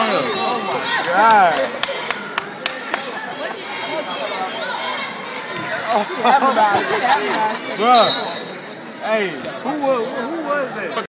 here. Oh my God. Bro, hey, who was that?